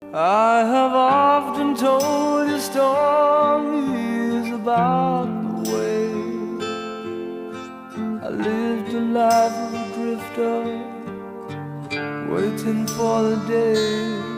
I have often told you stories about the way I lived a life of a drifter, waiting for the day